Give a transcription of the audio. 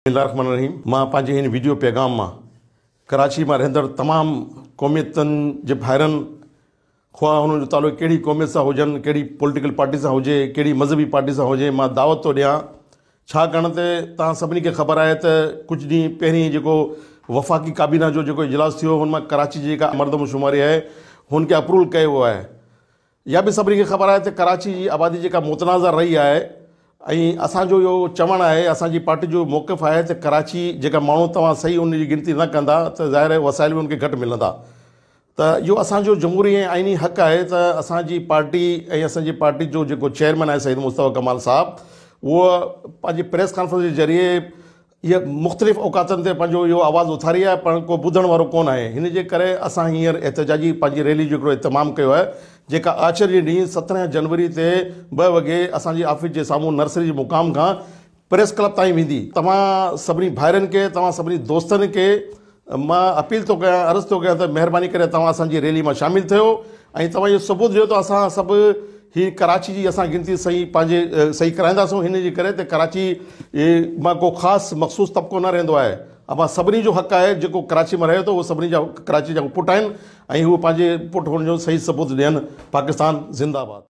बिस्मिल्लाहिर्रहमानिर्रहीम। मां पंहिंजे हिन वीडियो पैगाम मां कराची में रहंदड़ तमाम क़ौमियतनि जे भाइरनि ख़्वाह हुननि जो तालुक़ु कहिड़ी क़ौमियत सां हुजनि, कहिड़ी पॉलिटिकल पार्टी सां हुजे, कहिड़ी मज़हबी पार्टी सां हुजे, मां दावत थो ॾियां। छाकाणि त तव्हां सभिनी खे ख़बर आहे त कुझु ॾींहं पहिरीं जेको वफ़ाक़ी काबीना जो जेको इजलास थियो हुन मां कराची जी जेका मर्दमशुमारी आहे हुनखे अप्रूवल कयो वियो आहे। इहा बि सभिनी खे ख़बर आहे त कराची जी आबादी जेका मुतनाज़ा रही आहे ऐं असांजो इहो चवणु आहे, असांजी पार्टी जो मौक़िफ़ आहे त कराची जेका माण्हू तव्हां सही उन जी गिनती न कंदा त ज़ाहिर आहे वसाइल बि उनखे घटि मिलंदा। त इहो असांजो जमहूरी ऐं आइनी हक़ आहे त असांजी पार्टी ऐं असांजी पार्टी जो जेको चेयरमैन आहे सईद मुस्तफ़ा कमाल साहब, उहो पंहिंजी प्रेस कॉन्फ्रेंस जे ज़रिए इहा मुख़्तलिफ़ औक़ातनि ते पंहिंजो इहो आवाज़ु उथारी आहे, पर को ॿुधण वारो कोन आहे। हिन जे करे असां हींअर एहतजाजी पंहिंजी रैली जो हिकिड़ो इतमामु कयो आहे, जेका आचर जे ॾींहुं 17 जनवरी ते 2 वॻे असांजी ऑफिस जे साम्हूं नर्सरी जे मुक़ाम खां प्रेस क्लब ताईं वेंदी। तव्हां सभिनी भाइरनि खे, तव्हां सभिनी दोस्तनि खे मां अपील थो कयां, अर्ज़ु थो कयां त महिरबानी करे तव्हां असांजी रैली मां शामिलु थियो ऐं तव्हां इहो सबूत ॾियो त असां सभु ही कराची जी असां गिनती सही पंहिंजे सही कराईंदासूं। हिन जे करे त कराची मां को ख़ासि मख़सूस तबिको न रहंदो आहे। अमां सभिनी जो हक़ आहे, जेको कराची में रहे थो उहो सभिनी जा कराची जा पुट आहिनि ऐं उहे पंहिंजे पुट हुन जो सही सबूत ॾियनि। पाकिस्तान ज़िंदाबाद।